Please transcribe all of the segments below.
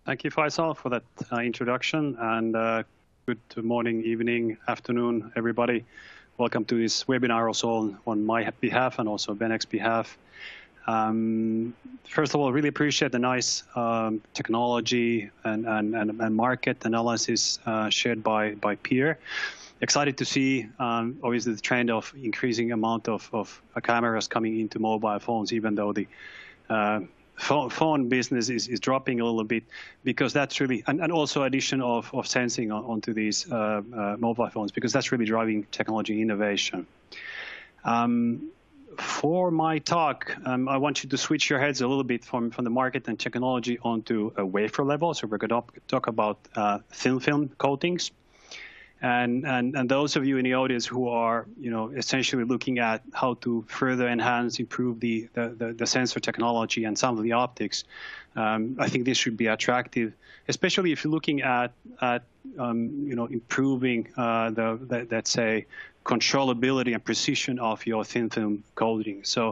Thank you, Faisal, for that introduction, and good morning, evening, afternoon, everybody. Welcome to this webinar also on my behalf and also Beneq's behalf. First of all, really appreciate the nice technology and market analysis shared by Pierre. Excited to see, obviously, the trend of increasing amount of cameras coming into mobile phones, even though the phone business is dropping a little bit, because that's really, and also addition of sensing onto these mobile phones, because that's really driving technology innovation. For my talk, I want you to switch your heads a little bit from the market and technology onto a wafer level. So we're going to talk about thin film coatings. And those of you in the audience who are, essentially looking at how to further enhance, improve the sensor technology and some of the optics, I think this should be attractive, especially if you're looking at improving let's say, controllability and precision of your thin film coating. So,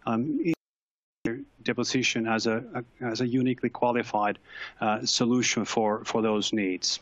deposition as a uniquely qualified solution for those needs.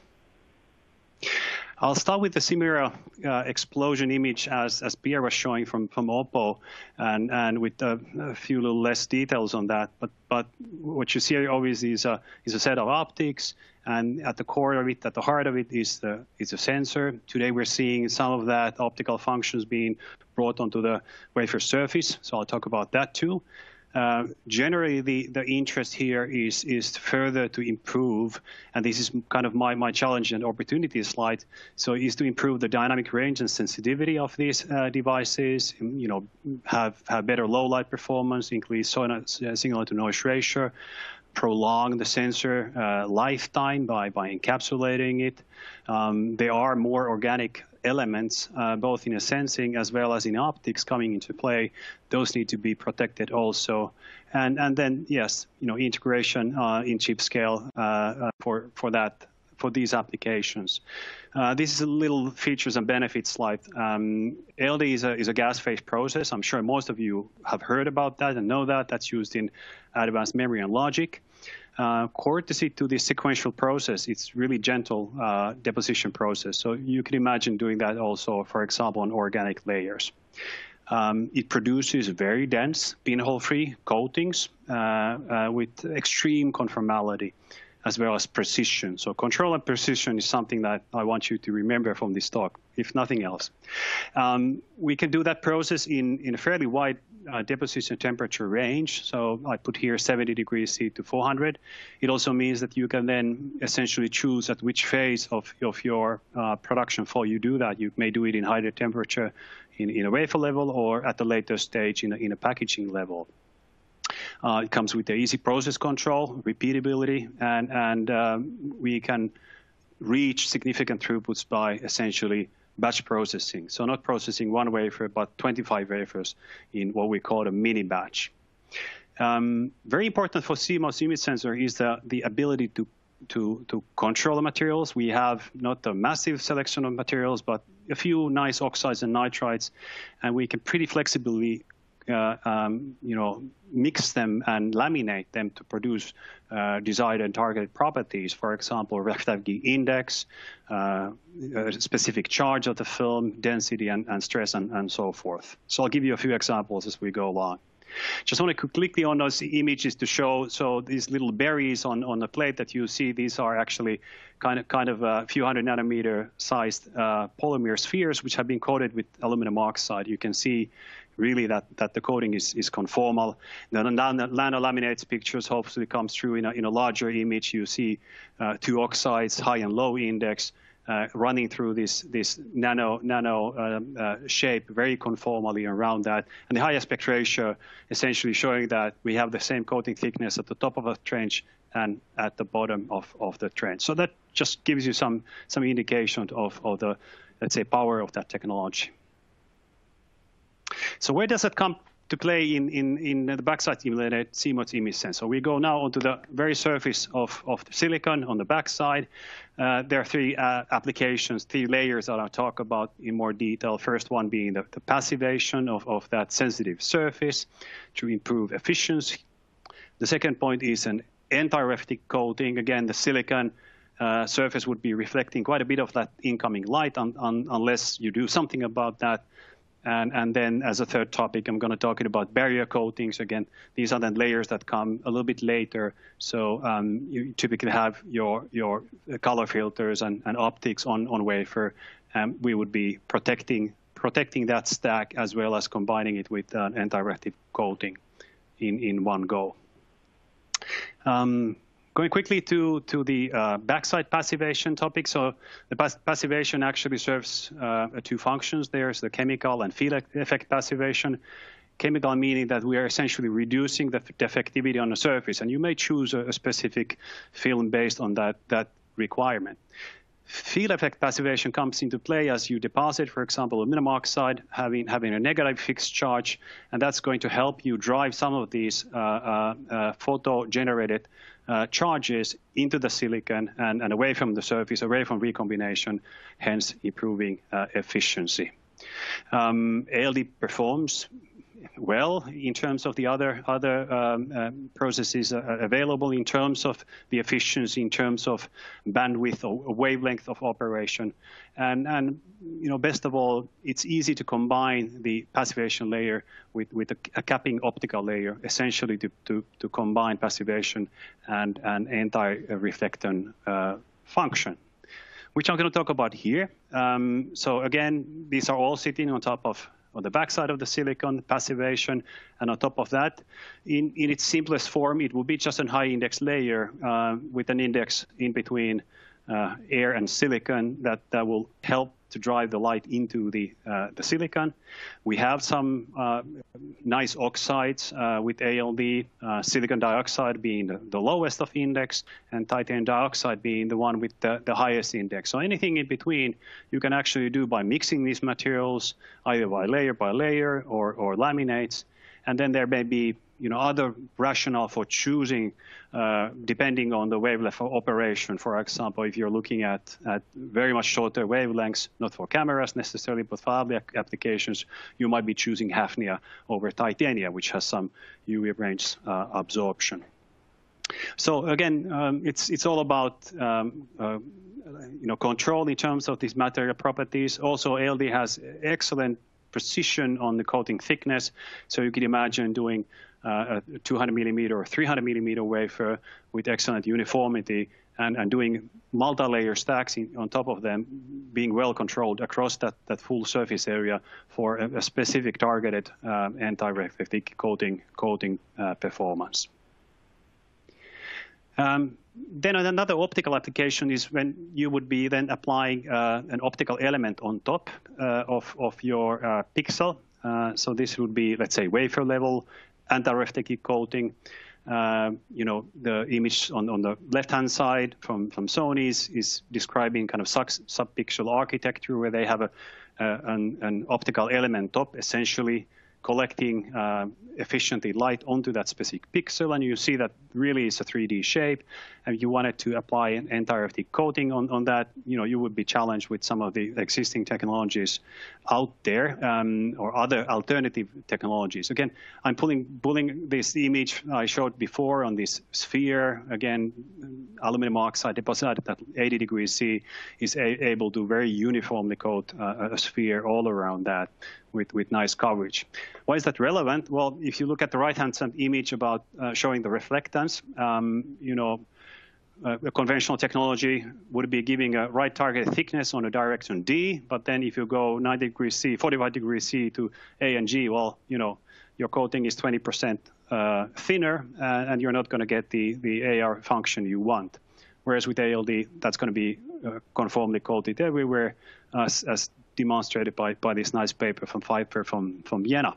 I'll start with the similar explosion image as Pierre was showing from Oppo, and with a few little less details on that. But what you see here obviously is a set of optics, and at the core of it, at the heart of it, is a sensor. Today we're seeing some of that optical functions being brought onto the wafer surface, so I'll talk about that too. Generally, the interest here is further to improve, and this is kind of my challenge and opportunity slide. So, is to improve the dynamic range and sensitivity of these devices. Have better low light performance, increase signal to noise ratio, prolong the sensor lifetime by encapsulating it. There are more organic elements, both in a sensing as well as in optics, coming into play. Those need to be protected also, and then yes, integration in chip scale for these applications. This is a little features and benefits slide. ALD is a gas phase process. I'm sure most of you have heard about that and know that. That's used in advanced memory and logic. Courtesy to the sequential process, it's really gentle deposition process. So you can imagine doing that also, for example, on organic layers. It produces very dense pinhole-free coatings with extreme conformality as well as precision. So control and precision is something that I want you to remember from this talk, if nothing else. We can do that process in a fairly wide deposition temperature range. So I put here 70 degrees C to 400. It also means that you can then essentially choose at which phase of your production flow you do that. You may do it in higher temperature in a wafer level, or at the later stage in a packaging level. It comes with the easy process control, repeatability, and we can reach significant throughputs by essentially batch processing. So not processing one wafer, but 25 wafers in what we call a mini batch. Very important for CMOS image sensor is the ability to control the materials. We have not a massive selection of materials, but a few nice oxides and nitrides, and we can pretty flexibly mix them and laminate them to produce desired and targeted properties. For example, refractivity index, specific charge of the film, density and stress, and so forth. So I'll give you a few examples as we go along. Just want to quickly on those images to show, so these little berries on the plate that you see, these are actually kind of a few hundred nanometer sized polymer spheres which have been coated with aluminum oxide. You can see really that the coating is conformal. Then the nanolaminates pictures hopefully comes through in a larger image. You see two oxides, high and low index, running through this nano shape very conformally around that. And the high aspect ratio essentially showing that we have the same coating thickness at the top of a trench and at the bottom of the trench. So that just gives you some indication of the, let's say, power of that technology. So where does it come to play in the backside stimulated CMOS image sensor? We go now onto the very surface of the silicon on the backside. There are three applications, three layers that I'll talk about in more detail. First one being the passivation of that sensitive surface to improve efficiency. The second point is an anti-reflective coating. Again, the silicon surface would be reflecting quite a bit of that incoming light unless you do something about that. And then as a third topic, I'm going to talk about barrier coatings. Again, these are then layers that come a little bit later. So you typically have your color filters and optics on wafer. We would be protecting that stack as well as combining it with an anti-reflective coating in one go. Going quickly to the backside passivation topic. So the passivation actually serves two functions. There's the chemical and field effect passivation. Chemical meaning that we are essentially reducing the defectivity on the surface, and you may choose a specific film based on that requirement. Field effect passivation comes into play as you deposit, for example, aluminum oxide, having a negative fixed charge, and that's going to help you drive some of these photo-generated charges into the silicon and away from the surface, away from recombination, hence improving efficiency. ALD performs well in terms of the other processes available, in terms of the efficiency, in terms of bandwidth or wavelength of operation, and best of all, it's easy to combine the passivation layer with a capping optical layer, essentially to combine passivation and anti-reflectant function, which I'm going to talk about here. So again, these are all sitting on top of on the backside of the silicon, passivation, and on top of that, in its simplest form, it will be just a high index layer with an index in between air and silicon that will help to drive the light into the silicon. We have some nice oxides with ALD, silicon dioxide being the lowest of index, and titanium dioxide being the one with the highest index. So anything in between you can actually do by mixing these materials, either by layer or laminates. And then there may be other rationale for choosing, depending on the wavelength of operation. For example, if you're looking at very much shorter wavelengths, not for cameras necessarily, but for other applications, you might be choosing hafnia over titania, which has some UV range absorption. So again, it's all about control in terms of these material properties. Also, ALD has excellent precision on the coating thickness, so you can imagine doing a 200 millimeter or 300 millimeter wafer with excellent uniformity and doing multi-layer stacks on top of them, being well controlled across that full surface area for a specific targeted anti-reflective coating performance. Then another optical application is when you would be then applying an optical element on top of your pixel. So this would be, let's say, wafer level anti-reflective coating. The image on the left-hand side from Sony is describing kind of sub-pixel architecture where they have an optical element top, essentially collecting efficiently light onto that specific pixel, and you see that really is a 3D shape, and you wanted to apply an anti-reflective coating on that, you would be challenged with some of the existing technologies out there or other alternative technologies. Again, I'm pulling this image I showed before on this sphere. Again, aluminum oxide deposited at 80 degrees C is able to very uniformly coat a sphere all around that with nice coverage. Why is that relevant? Well, if you look at the right-hand side image about showing the reflectance, a conventional technology would be giving a right target thickness on a direction D, but then if you go 90 degrees C, 45 degrees C to A and G, well, your coating is 20% thinner, and you're not going to get the AR function you want. Whereas with ALD, that's going to be conformly coated everywhere, as demonstrated by this nice paper from Pfeiffer from Vienna.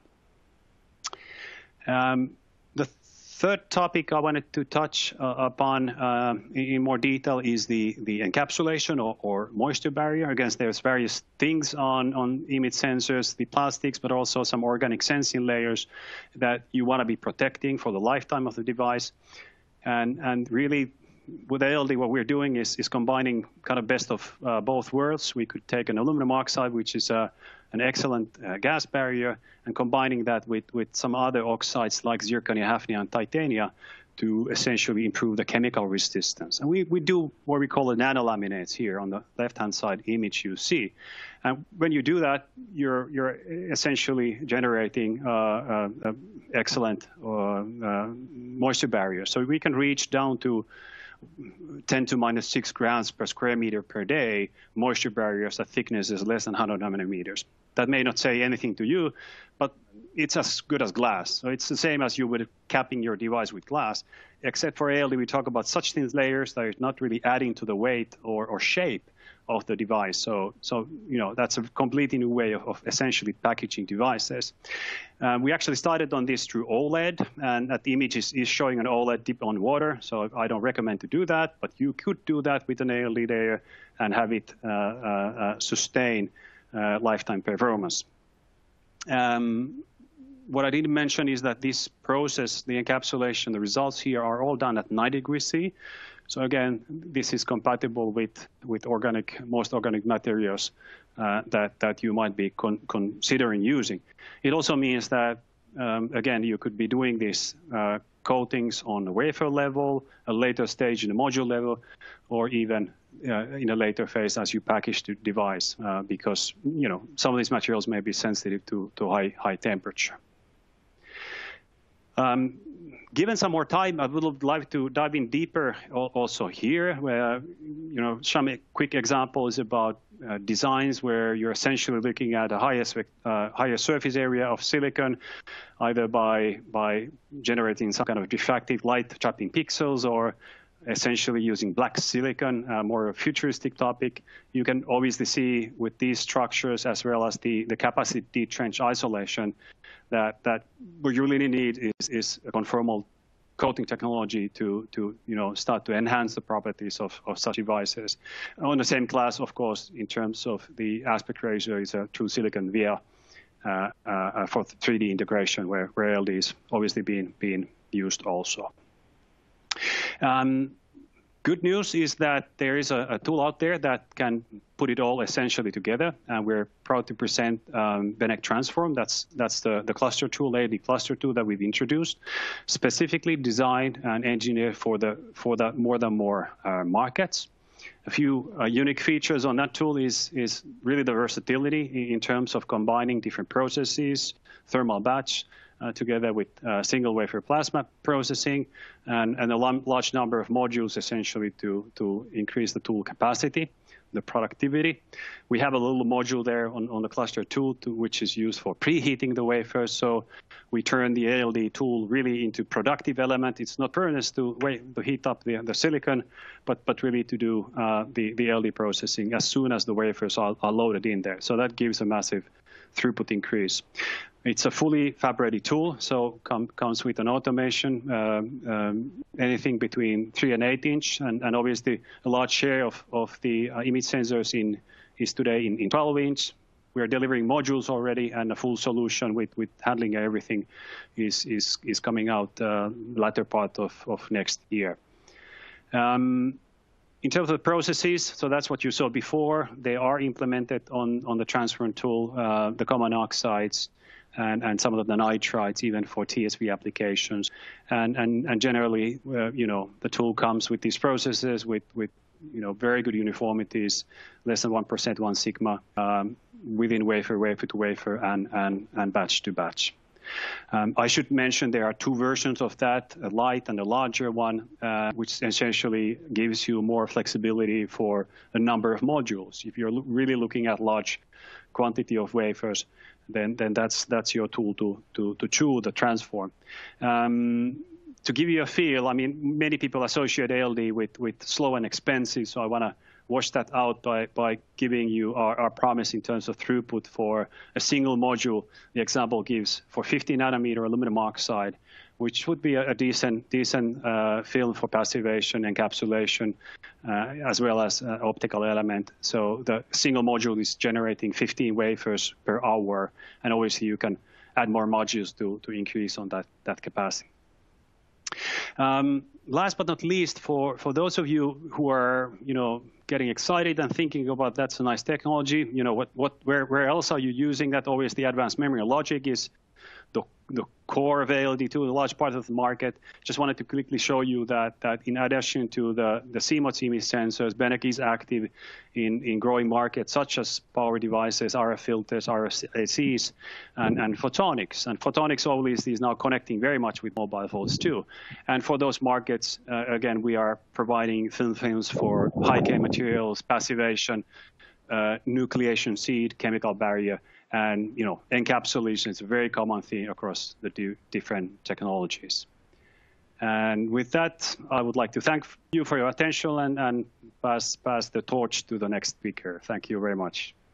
The third topic I wanted to touch upon in more detail is the encapsulation or moisture barrier. Again, there's various things on image sensors, the plastics, but also some organic sensing layers that you want to be protecting for the lifetime of the device. And really, with ALD, what we're doing is combining kind of best of both worlds. We could take an aluminum oxide, which is an excellent gas barrier, and combining that with some other oxides like zirconia, hafnia, and titania to essentially improve the chemical resistance. And we do what we call a nanolaminates here on the left-hand side image you see. And when you do that, you're essentially generating excellent moisture barriers. So we can reach down to 10 to minus 6 grams per square meter per day moisture barriers at thicknesses less than 100 nanometers. That may not say anything to you, but it's as good as glass. So it's the same as you would capping your device with glass, except for ALD, we talk about such thin layers that are not really adding to the weight or shape of the device. So that's a completely new way of essentially packaging devices. We actually started on this through OLED, and that image is showing an OLED dip on water. So I don't recommend to do that, but you could do that with an ALD layer and have it sustain lifetime performance. What I didn't mention is that this process, the encapsulation, the results here are all done at 90 degrees C. So again, this is compatible with most organic materials that you might be considering using. It also means that, again, you could be doing these coatings on the wafer level, a later stage in the module level, or even in a later phase as you package the device, because some of these materials may be sensitive to high temperature. Given some more time, I would like to dive in deeper also here, where some quick examples about designs where you're essentially looking at a higher surface area of silicon, either by generating some kind of diffractive light trapping pixels or essentially using black silicon, more a futuristic topic. You can obviously see with these structures as well as the capacity trench isolation that what you really need is a conformal coating technology to start to enhance the properties of such devices. On the same class, of course, in terms of the aspect ratio, is a true silicon via for 3D integration, where ALD is obviously being used also. Good news is that there is a tool out there that can put it all essentially together, and we're proud to present Beneq Transform. That's the cluster tool, ALD cluster tool that we've introduced, specifically designed and engineered for the more than more markets. A few unique features on that tool is really the versatility in terms of combining different processes, thermal batch, together with single wafer plasma processing, and a large number of modules essentially to increase the tool capacity, the productivity. We have a little module there on the cluster tool, which is used for preheating the wafers. So we turn the ALD tool really into productive element. It's not furnace to heat up the silicon, but really to do the ALD processing as soon as the wafers are loaded in there. So that gives a massive throughput increase. It's a fully fab-ready tool, so comes with an automation, anything between 3 and 8 inch, and obviously a large share of the image sensors is today in 12 inch. We are delivering modules already, and a full solution with handling everything is coming out latter part of next year. In terms of the processes, so that's what you saw before. They are implemented on the transfer tool, the common oxides, and some of the nitrides, even for TSV applications. And generally, the tool comes with these processes with very good uniformities, less than 1%, 1 sigma, within wafer, wafer to wafer, and batch to batch. I should mention there are 2 versions of that, a light and a larger one, which essentially gives you more flexibility for a number of modules. If you're really looking at large quantity of wafers, then that's your tool to chew the transform. To give you a feel, I mean, many people associate ALD with slow and expensive, so I want to wash that out by giving you our promise in terms of throughput for a single module. The example gives for 50 nanometer aluminum oxide, which would be a decent film for passivation, encapsulation, as well as optical element. So the single module is generating 15 wafers per hour, and obviously you can add more modules to increase on that capacity. Last but not least, for those of you who are getting excited and thinking about that's a nice technology, where else are you using that? Obviously, advanced memory and logic is the the core of ALD too, a large part of the market. Just wanted to quickly show you that in addition to the CMOS image sensors, Beneq is active in growing markets such as power devices, RF filters, RFACs, and photonics. And photonics obviously is now connecting very much with mobile phones too. And for those markets, again, we are providing thin films for high-K materials, passivation, nucleation seed, chemical barrier, and encapsulation is a very common thing across the different technologies. And with that, I would like to thank you for your attention and pass the torch to the next speaker. Thank you very much.